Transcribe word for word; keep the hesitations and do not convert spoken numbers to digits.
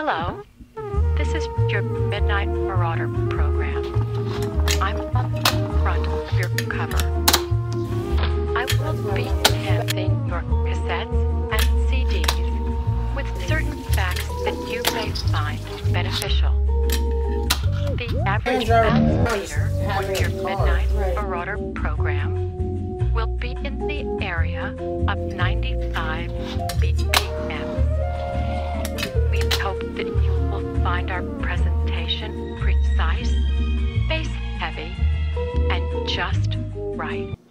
Hello, this is your Midnight Marauder program. I'm on the front of your cover. I will be enhancing your cassettes and C Ds with certain facts that you may find beneficial. The average bounce meter on your Midnight Marauder program will be in the area of ninety-five B P M. We hope that you will find our presentation precise, bass heavy, and just right.